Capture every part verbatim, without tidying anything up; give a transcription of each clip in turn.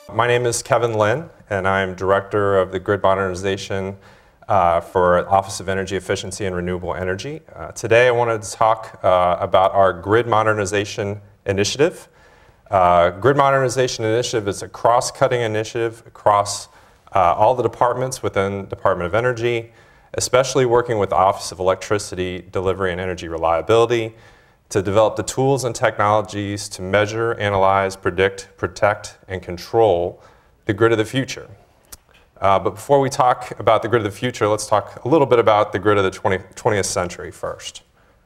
My name is Kevin Lynn, and I'm Director of the Grid Modernization uh, for Office of Energy Efficiency and Renewable Energy. Uh, today I wanted to talk uh, about our Grid Modernization Initiative. Uh, Grid Modernization Initiative is a cross-cutting initiative across uh, all the departments within Department of Energy, especially working with the Office of Electricity Delivery and Energy Reliability to develop the tools and technologies to measure, analyze, predict, protect, and control the grid of the future. Uh, but before we talk about the grid of the future, let's talk a little bit about the grid of the twentieth century first.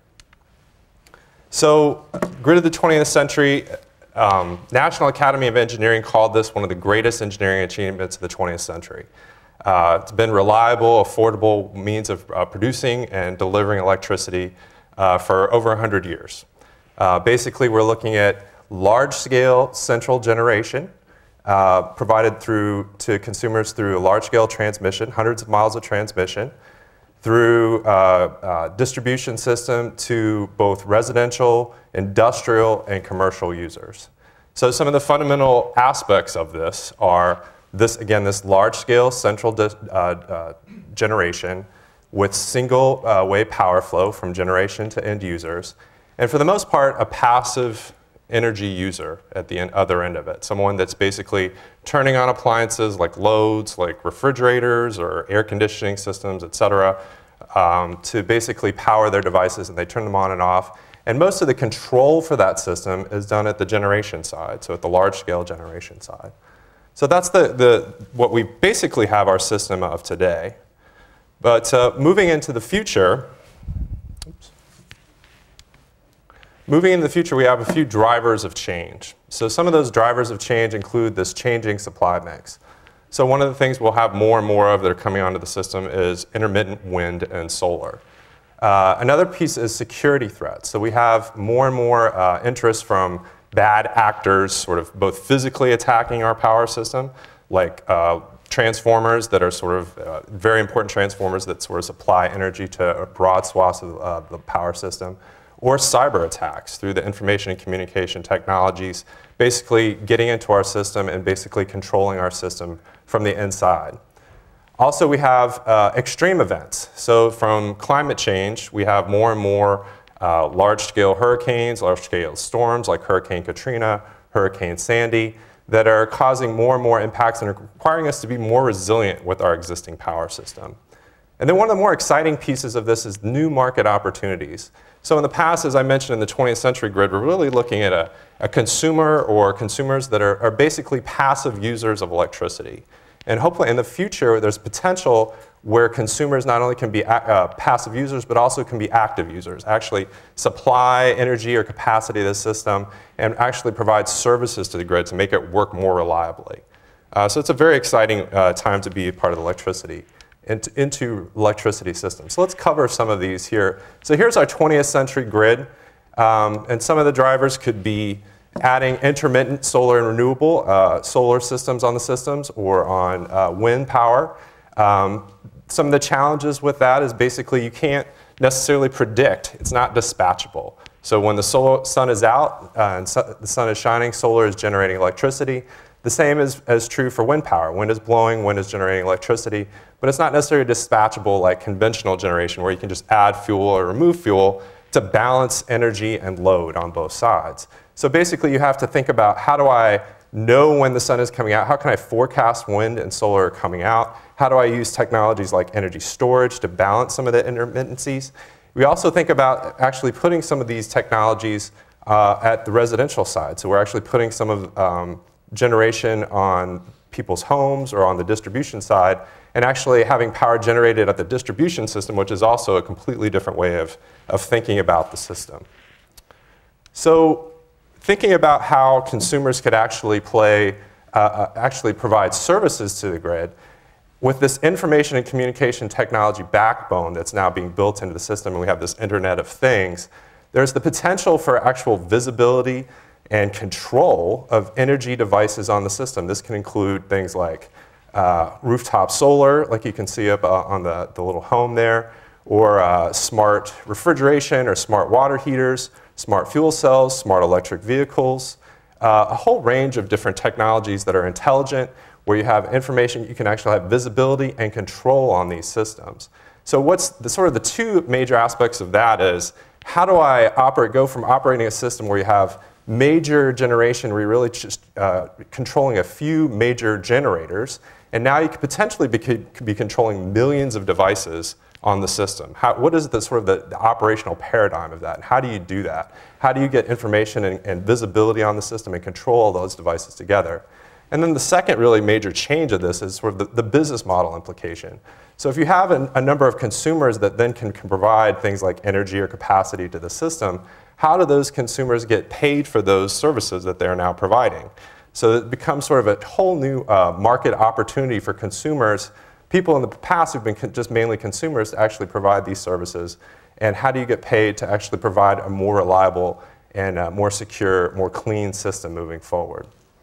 So, grid of the twentieth century, um, National Academy of Engineering called this one of the greatest engineering achievements of the twentieth century. Uh, it's been reliable, affordable means of uh, producing and delivering electricity Uh, for over one hundred years. Uh, basically, we're looking at large-scale central generation uh, provided through to consumers through a large-scale transmission, hundreds of miles of transmission, through uh, uh, distribution system to both residential, industrial, and commercial users. So some of the fundamental aspects of this are this, again, this large-scale central uh, uh, generation with single-way uh, power flow from generation to end users, and for the most part, a passive energy user at the end, other end of it. Someone that's basically turning on appliances like loads, like refrigerators or air conditioning systems, et cetera, um, to basically power their devices, and they turn them on and off. And most of the control for that system is done at the generation side, so at the large-scale generation side. So that's the, the, what we basically have our system of today. But uh, moving into the future, oops. moving into the future, we have a few drivers of change. So some of those drivers of change include this changing supply mix. So one of the things we'll have more and more of that are coming onto the system is intermittent wind and solar. Uh, another piece is security threats. So we have more and more uh, interest from bad actors, sort of both physically attacking our power system, like uh, transformers that are sort of uh, very important transformers that sort of supply energy to a broad swath of uh, the power system, or cyber attacks through the information and communication technologies, basically getting into our system and basically controlling our system from the inside. Also, we have uh, extreme events. So from climate change, we have more and more uh, large-scale hurricanes, large-scale storms like Hurricane Katrina, Hurricane Sandy, that are causing more and more impacts and requiring us to be more resilient with our existing power system. And then one of the more exciting pieces of this is new market opportunities. So in the past, as I mentioned in the twentieth century grid, we're really looking at a, a consumer or consumers that are, are basically passive users of electricity. And hopefully in the future, there's potential where consumers not only can be uh, passive users, but also can be active users, actually supply energy or capacity to the system and actually provide services to the grid to make it work more reliably. Uh, so it's a very exciting uh, time to be a part of the electricity, into, into electricity systems. So let's cover some of these here. So here's our twentieth century grid, um, and some of the drivers could be adding intermittent solar and renewable uh, solar systems on the systems or on uh, wind power. Um, some of the challenges with that is basically you can't necessarily predict. It's not dispatchable. So when the solar, sun is out uh, and su the sun is shining, solar is generating electricity. The same is, is true for wind power. Wind is blowing, wind is generating electricity, but it's not necessarily dispatchable like conventional generation where you can just add fuel or remove fuel to balance energy and load on both sides. So basically you have to think about, how do I know when the sun is coming out? How can I forecast wind and solar are coming out? How do I use technologies like energy storage to balance some of the intermittencies? We also think about actually putting some of these technologies uh, at the residential side. So we're actually putting some of um, generation on people's homes or on the distribution side, and actually having power generated at the distribution system, which is also a completely different way of, of thinking about the system. So thinking about how consumers could actually play, uh, actually provide services to the grid, with this information and communication technology backbone that's now being built into the system, and we have this Internet of Things, there's the potential for actual visibility and control of energy devices on the system. This can include things like uh, rooftop solar, like you can see up uh, on the, the little home there, or uh, smart refrigeration or smart water heaters, smart fuel cells, smart electric vehicles, uh, a whole range of different technologies that are intelligent, where you have information, you can actually have visibility and control on these systems. So what's the sort of the two major aspects of that is, how do I operate, go from operating a system where you have major generation, where you're really just uh, controlling a few major generators, and now you could potentially be, could be controlling millions of devices on the system. How, what is the sort of the, the operational paradigm of that, and how do you do that? How do you get information and, and visibility on the system and control all those devices together? And then the second really major change of this is sort of the, the business model implication. So if you have an, a number of consumers that then can, can provide things like energy or capacity to the system, how do those consumers get paid for those services that they're now providing? So it becomes sort of a whole new uh, market opportunity for consumers, people in the past who've been con just mainly consumers, to actually provide these services. And how do you get paid to actually provide a more reliable and uh, more secure, more clean system moving forward?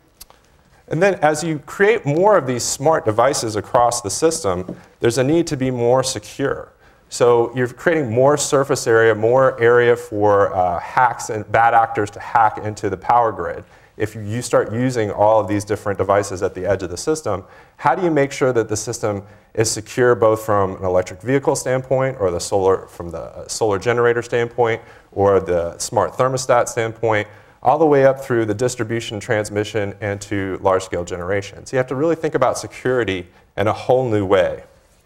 And then as you create more of these smart devices across the system, there's a need to be more secure. So you're creating more surface area, more area for uh, hacks and bad actors to hack into the power grid. If you start using all of these different devices at the edge of the system, how do you make sure that the system is secure both from an electric vehicle standpoint, or the solar, from the solar generator standpoint, or the smart thermostat standpoint, all the way up through the distribution, transmission, and to large-scale generation. So you have to really think about security in a whole new way.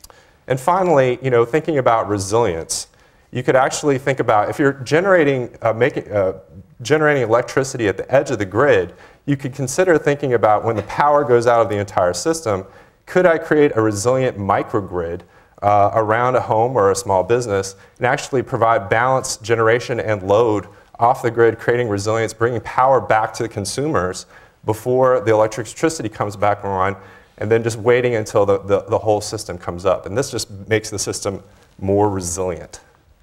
And finally, you know, thinking about resilience, you could actually think about, if you're generating, uh, making, uh, generating electricity at the edge of the grid, you could consider thinking about, when the power goes out of the entire system, could I create a resilient microgrid uh, around a home or a small business and actually provide balanced generation and load off the grid, creating resilience, bringing power back to the consumers before the electricity comes back on, and then just waiting until the, the, the whole system comes up. And this just makes the system more resilient.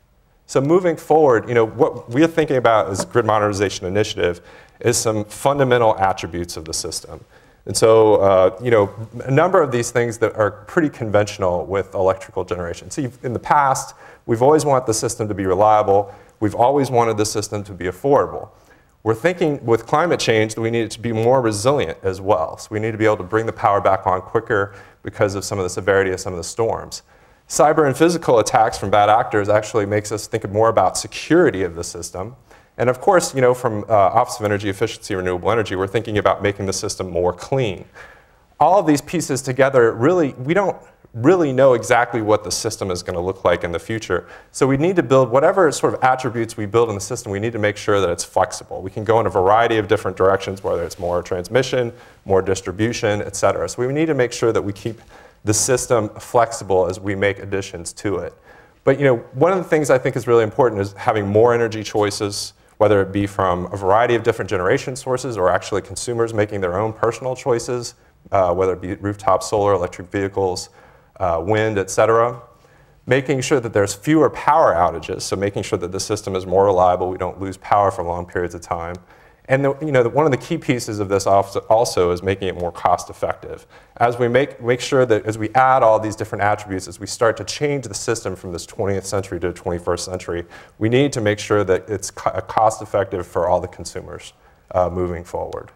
So moving forward, you know, what we're thinking about as Grid Modernization Initiative is some fundamental attributes of the system. And so, uh, you know, a number of these things that are pretty conventional with electrical generation. So in the past, we've always wanted the system to be reliable. We've always wanted the system to be affordable. We're thinking with climate change that we need it to be more resilient as well. So we need to be able to bring the power back on quicker because of some of the severity of some of the storms. Cyber and physical attacks from bad actors actually makes us think more about security of the system. And of course, you know, from uh, Office of Energy Efficiency and Renewable Energy, we're thinking about making the system more clean. All of these pieces together, really, we don't really know exactly what the system is going to look like in the future. So we need to build whatever sort of attributes we build in the system, we need to make sure that it's flexible. We can go in a variety of different directions, whether it's more transmission, more distribution, et cetera. So we need to make sure that we keep the system flexible as we make additions to it. But you know, one of the things I think is really important is having more energy choices, whether it be from a variety of different generation sources or actually consumers making their own personal choices, uh, whether it be rooftop solar, electric vehicles, uh, wind, et cetera. Making sure that there's fewer power outages, so making sure that the system is more reliable, we don't lose power for long periods of time. And the, you know, the, one of the key pieces of this also is making it more cost effective. As we make, make sure that as we add all these different attributes, as we start to change the system from this twentieth century to the twenty-first century, we need to make sure that it's co cost effective for all the consumers uh, moving forward.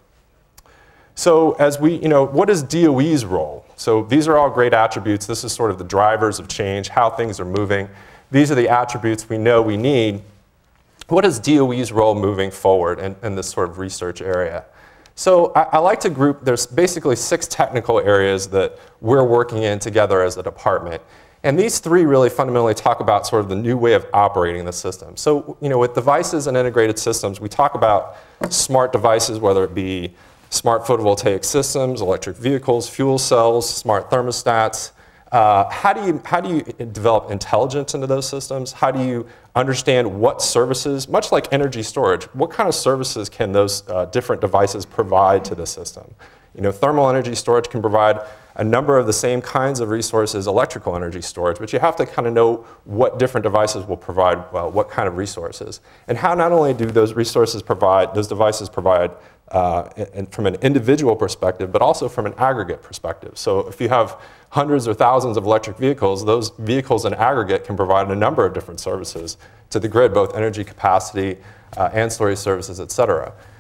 So as we, you know, what is D O E's role? So these are all great attributes. This is sort of the drivers of change, how things are moving. These are the attributes we know we need. What is D O E's role moving forward in, in this sort of research area? So I, I like to group, there's basically six technical areas that we're working in together as a department. And these three really fundamentally talk about sort of the new way of operating the system. So, you know, with devices and integrated systems, we talk about smart devices, whether it be smart photovoltaic systems, electric vehicles, fuel cells, smart thermostats. Uh, how do you, how do you develop intelligence into those systems? How do you understand what services, much like energy storage, what kind of services can those uh, different devices provide to the system? You know, thermal energy storage can provide a number of the same kinds of resources electrical energy storage, but you have to kind of know what different devices will provide, well, what kind of resources. And how not only do those resources provide, those devices provide uh, and from an individual perspective, but also from an aggregate perspective. So if you have hundreds or thousands of electric vehicles, those vehicles in aggregate can provide a number of different services to the grid, both energy capacity, uh, ancillary services, et cetera.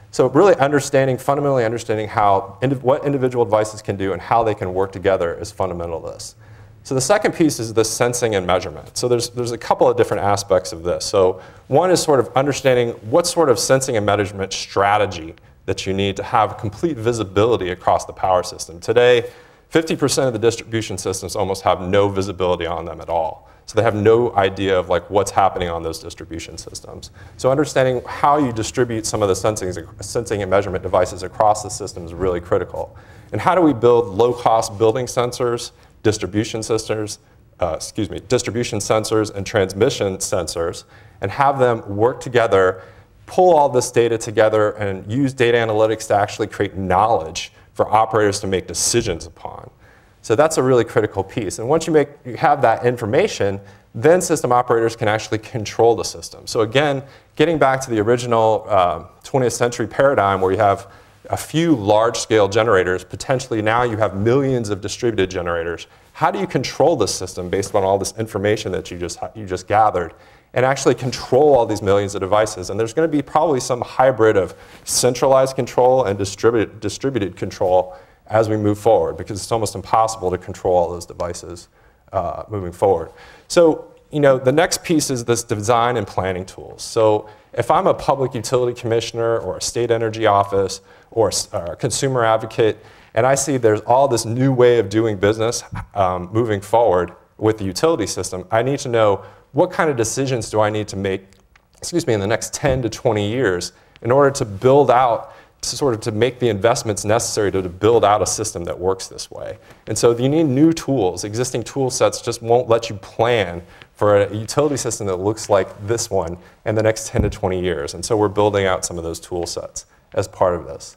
So really understanding, fundamentally understanding how, what individual devices can do and how they can work together is fundamental to this. So the second piece is the sensing and measurement. So there's, there's a couple of different aspects of this. So one is sort of understanding what sort of sensing and measurement strategy that you need to have complete visibility across the power system. Today, fifty percent of the distribution systems almost have no visibility on them at all. So they have no idea of like what's happening on those distribution systems. So understanding how you distribute some of the sensing, sensing and measurement devices across the system is really critical. And how do we build low-cost building sensors, distribution sensors, uh, excuse me, distribution sensors and transmission sensors, and have them work together, pull all this data together, and use data analytics to actually create knowledge for operators to make decisions upon. So that's a really critical piece. And once you, make, you have that information, then system operators can actually control the system. So again, getting back to the original uh, twentieth century paradigm where you have a few large-scale generators, potentially now you have millions of distributed generators. How do you control the system based on all this information that you just, you just gathered and actually control all these millions of devices? And there's going to be probably some hybrid of centralized control and distributed, distributed control as we move forward, because it's almost impossible to control all those devices uh, moving forward. So, you know, the next piece is this design and planning tools. So if I'm a public utility commissioner or a state energy office or a consumer advocate, and I see there's all this new way of doing business um, moving forward with the utility system, I need to know what kind of decisions do I need to make, excuse me, in the next ten to twenty years in order to build out, to sort of to make the investments necessary to, to build out a system that works this way. And so you need new tools. Existing tool sets just won't let you plan for a utility system that looks like this one in the next ten to twenty years. And so we're building out some of those tool sets as part of this.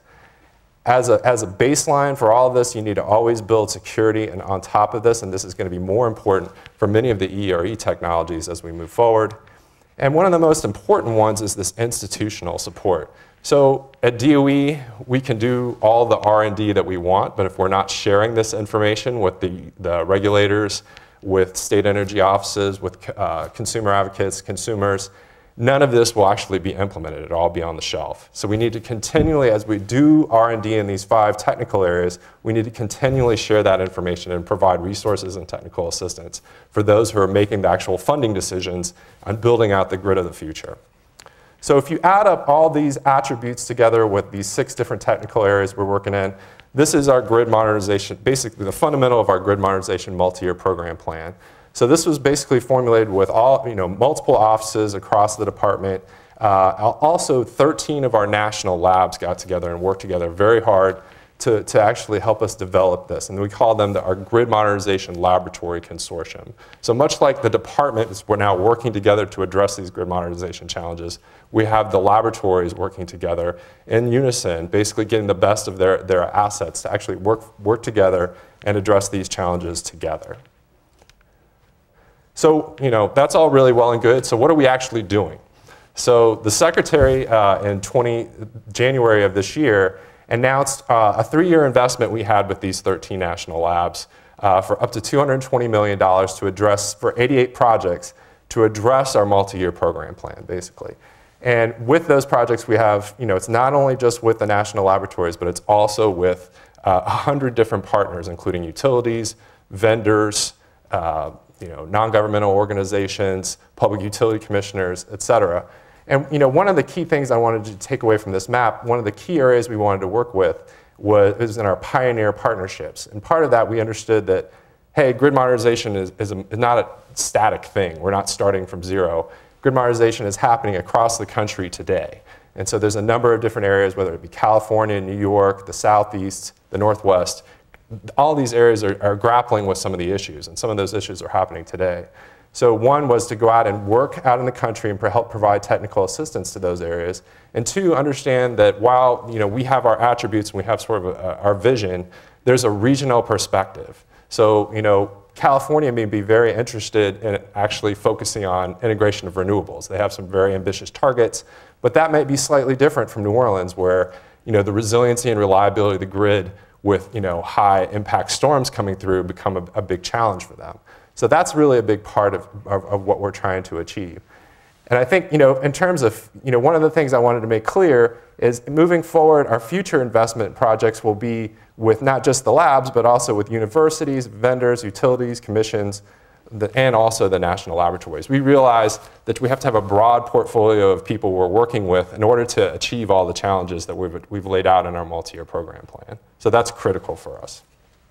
As a, as a baseline for all of this, you need to always build security and on top of this, and this is going to be more important for many of the E R E technologies as we move forward. And one of the most important ones is this institutional support. So at D O E, we can do all the R and D that we want, but if we're not sharing this information with the, the regulators, with state energy offices, with uh, consumer advocates, consumers, none of this will actually be implemented. It'll all be on the shelf. So we need to continually, as we do R and D in these five technical areas, we need to continually share that information and provide resources and technical assistance for those who are making the actual funding decisions on building out the grid of the future. So if you add up all these attributes together with these six different technical areas we're working in, this is our grid modernization, basically the fundamental of our grid modernization multi-year program plan. So this was basically formulated with all, you know, multiple offices across the department. Uh, also, thirteen of our national labs got together and worked together very hard to, to actually help us develop this. And we call them the, our Grid Modernization Laboratory Consortium. So much like the department, we're now working together to address these grid modernization challenges, we have the laboratories working together in unison, basically getting the best of their, their assets to actually work, work together and address these challenges together. So, you know, that's all really well and good. So what are we actually doing? So the Secretary uh, in January of this year announced uh, a three-year investment we had with these thirteen national labs uh, for up to two hundred twenty million dollars to address, for eighty-eight projects, to address our multi-year program plan, basically. And with those projects we have, you know, it's not only just with the national laboratories, but it's also with uh, one hundred different partners, including utilities, vendors, uh, you know, non-governmental organizations, public utility commissioners, et cetera. And you know, one of the key things I wanted to take away from this map, one of the key areas we wanted to work with was, was in our pioneer partnerships. And part of that, we understood that, hey, grid modernization is, is, a, is not a static thing. We're not starting from zero. Grid modernization is happening across the country today. And so there's a number of different areas, whether it be California, New York, the Southeast, the Northwest. All these areas are, are grappling with some of the issues, and some of those issues are happening today. So one was to go out and work out in the country and help provide technical assistance to those areas. And two, understand that while, you know, we have our attributes and we have sort of a, our vision, there's a regional perspective. So, you know, California may be very interested in actually focusing on integration of renewables. They have some very ambitious targets, but that might be slightly different from New Orleans, where, you know, the resiliency and reliability of the grid with, you know, high impact storms coming through become a, a big challenge for them. So that's really a big part of, of, of what we're trying to achieve. And I think, you know, in terms of, you know, one of the things I wanted to make clear is moving forward, our future investment projects will be with not just the labs, but also with universities, vendors, utilities, commissions, the, and also the national laboratories. We realize that we have to have a broad portfolio of people we're working with in order to achieve all the challenges that we've, we've laid out in our multi-year program plan. So that's critical for us.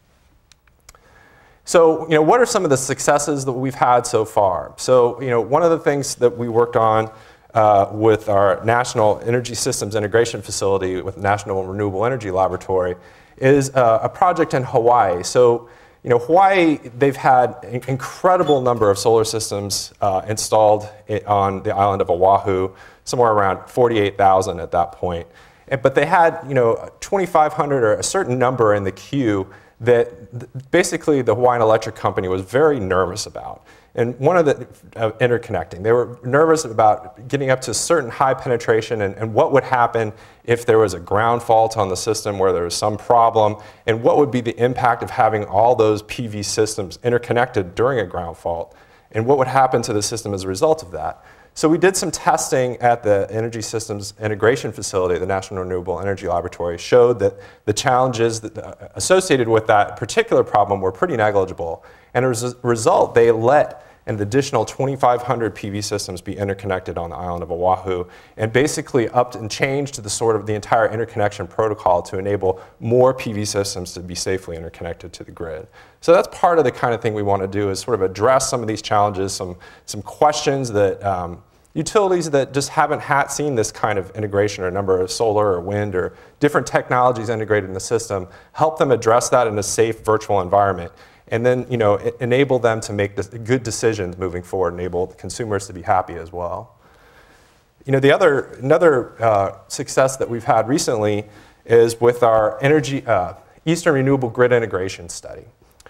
So, you know, what are some of the successes that we've had so far? So, you know, one of the things that we worked on uh, with our National Energy Systems Integration Facility with National Renewable Energy Laboratory is uh, a project in Hawaii. So, you know, Hawaii, they've had an incredible number of solar systems uh, installed on the island of Oahu, somewhere around forty-eight thousand at that point. And, but they had, you know, twenty-five hundred or a certain number in the queue that basically the Hawaiian Electric Company was very nervous about. And one of the uh, interconnecting, they were nervous about getting up to certain high penetration and, and what would happen if there was a ground fault on the system where there was some problem, and what would be the impact of having all those P V systems interconnected during a ground fault, and what would happen to the system as a result of that. So we did some testing at the Energy Systems Integration Facility, the National Renewable Energy Laboratory, showed that the challenges that, uh, associated with that particular problem were pretty negligible. And as a result, they let an additional twenty-five hundred P V systems be interconnected on the island of Oahu, and basically upped and changed the sort of the entire interconnection protocol to enable more P V systems to be safely interconnected to the grid. So that's part of the kind of thing we want to do, is sort of address some of these challenges, some, some questions that um, utilities that just haven't had seen this kind of integration, or a number of solar or wind or different technologies integrated in the system, help them address that in a safe virtual environment. And then, you know, enable them to make good decisions moving forward, enable the consumers to be happy as well. You know, the other, another uh, success that we've had recently is with our energy, uh, Eastern Renewable Grid Integration Study.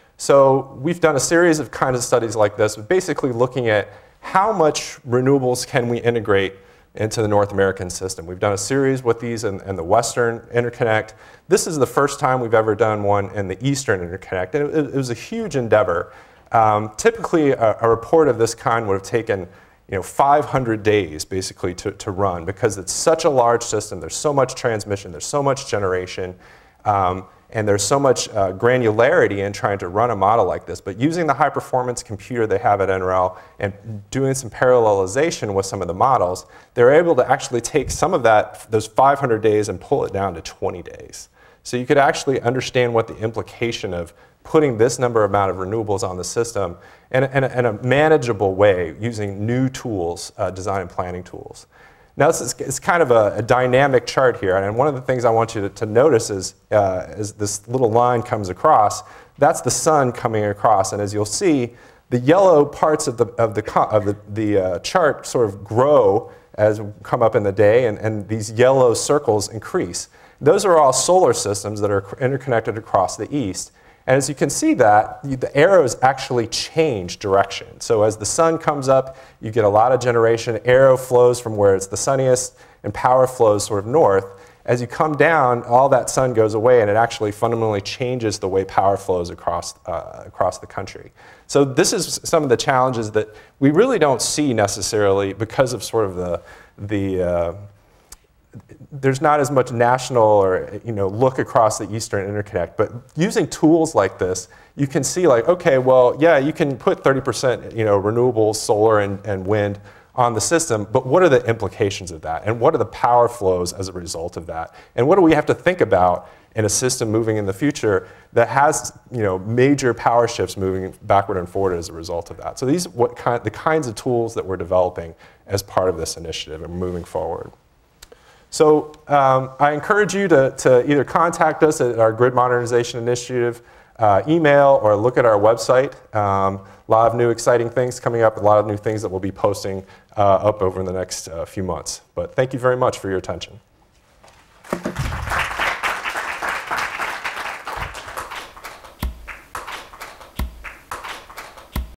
So we've done a series of kind of studies like this, basically looking at how much renewables can we integrate into the North American system. We've done a series with these in, in the Western Interconnect. This is the first time we've ever done one in the Eastern Interconnect, and it, it was a huge endeavor. Um, typically, a, a report of this kind would have taken, you know, five hundred days basically to, to run, because it's such a large system. There's so much transmission, there's so much generation, um, and there's so much uh, granularity in trying to run a model like this. But using the high-performance computer they have at N R E L and doing some parallelization with some of the models, they're able to actually take some of that, those five hundred days, and pull it down to twenty days. So you could actually understand what the implication of putting this number amount of renewables on the system in a, in a, in a manageable way using new tools, uh, design and planning tools. Now, this is, it's kind of a, a dynamic chart here, and one of the things I want you to, to notice is, uh, as this little line comes across, that's the sun coming across, and as you'll see, the yellow parts of the, of the, of the, the uh, chart sort of grow as we come up in the day, and, and these yellow circles increase. Those are all solar systems that are interconnected across the east. And as you can see that, the arrows actually change direction. So as the sun comes up, you get a lot of generation. Arrow flows from where it's the sunniest, and power flows sort of north. As you come down, all that sun goes away, and it actually fundamentally changes the way power flows across, uh, across the country. So this is some of the challenges that we really don't see necessarily because of sort of the, the uh, there's not as much national or, you know, look across the Eastern Interconnect. But using tools like this, you can see like, okay, well, yeah, you can put thirty percent, you know, renewables, solar and, and wind on the system, but what are the implications of that? And what are the power flows as a result of that? And what do we have to think about in a system moving in the future that has, you know, major power shifts moving backward and forward as a result of that? So these are what kind, the kinds of tools that we're developing as part of this initiative and moving forward. So um, I encourage you to, to either contact us at our Grid Modernization Initiative uh, email, or look at our website. Um, a lot of new exciting things coming up, a lot of new things that we'll be posting uh, up over the next uh, few months. But thank you very much for your attention.